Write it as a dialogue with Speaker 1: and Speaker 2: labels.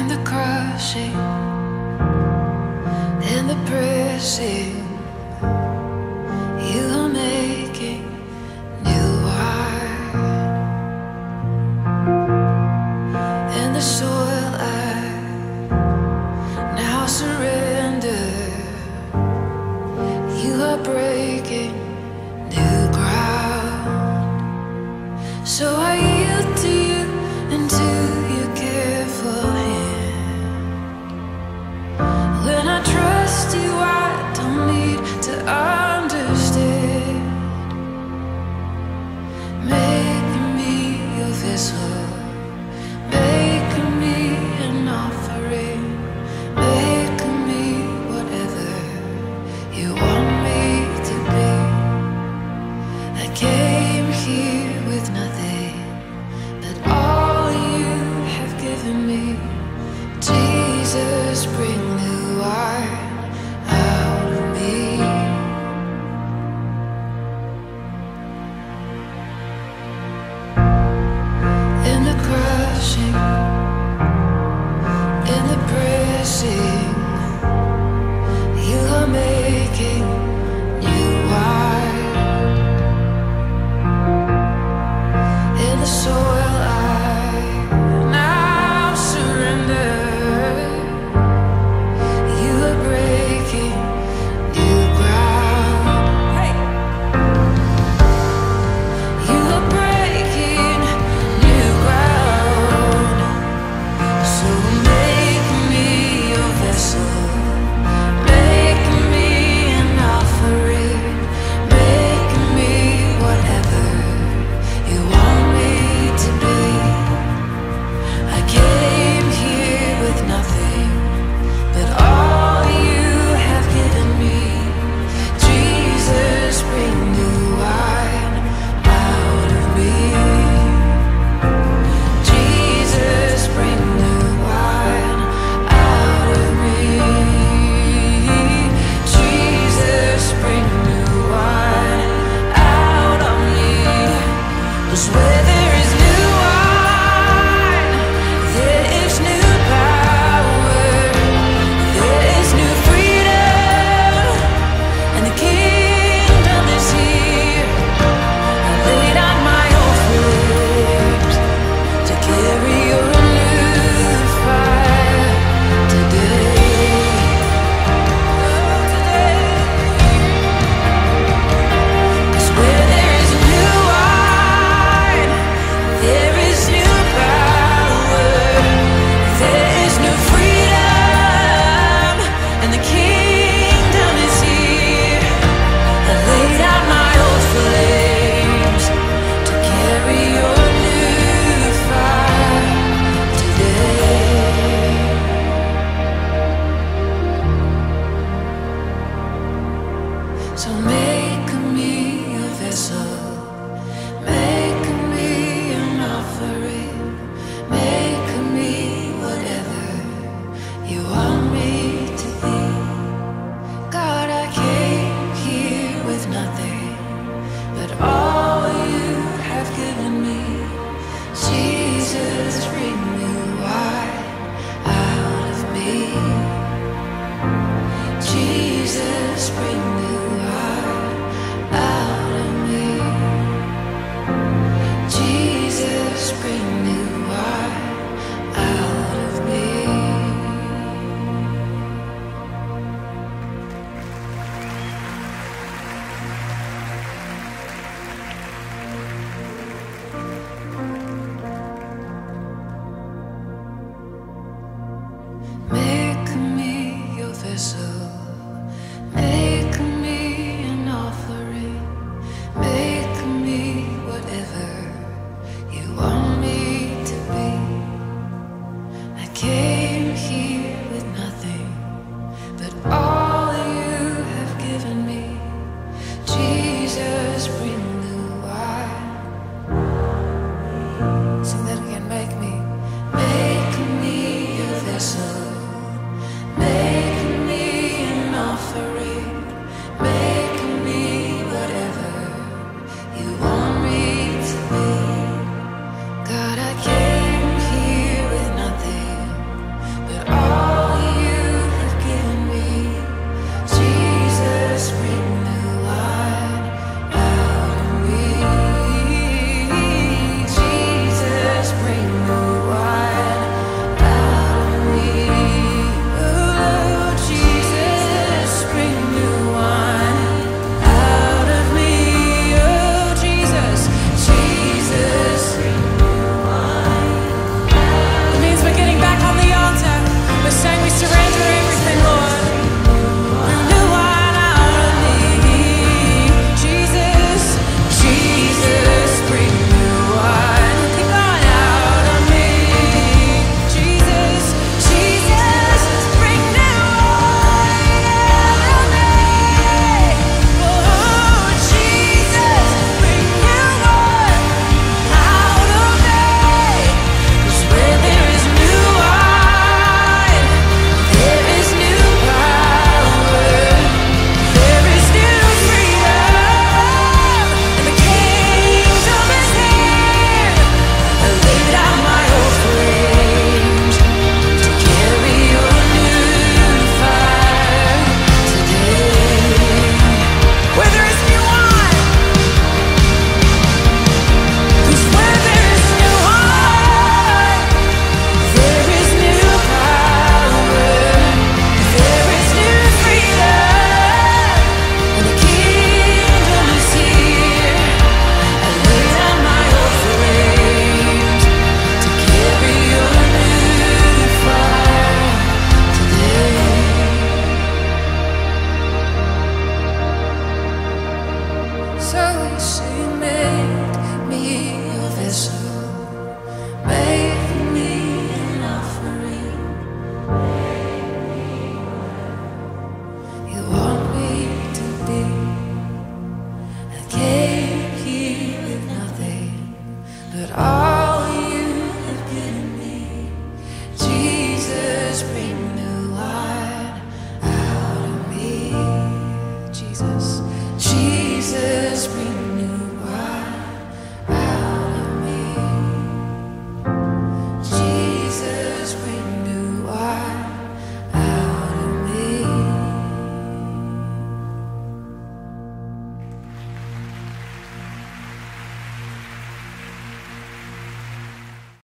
Speaker 1: the crushing, in the pressing, you are making new wine. In the soil I now surrender, you are breaking new ground. So I yield to you and to your careful hand. When I trust you, I don't need to understand. Make me your vessel, make me an offering, make me whatever you want me to be. I came here with nothing, but all you have given me. Jesus, bring new wine out of me. In the crushing, in the pressing, you are making new wine. In the soil I now surrender, you are breaking new ground. Hey. You are breaking new ground. So make me your vessel, make me an offering, make me whatever you want me to be. I came here with nothing, but all you have given me. Jesus, bring new wine out of me. Jesus, bring new wine out of me. Jesus, bring new wine out of me. 'Cause where there is new wine, there is new power, there is new freedom, and the kingdom is here. I laid out my old flames to carry your new fire today. Today. 'Cause where there is new wine, there is new power, there is new freedom, and the kingdom is here. I laid out my old flames to carry your new fire today. So make me your vessel, make me an offering, make me whatever you want me to be. God, I came here with nothing, but all you have given me. Jesus, bring new wine out of me. Jesus, bring new wine out of me. Jesus, bring new wine out of me. Make me your vessel,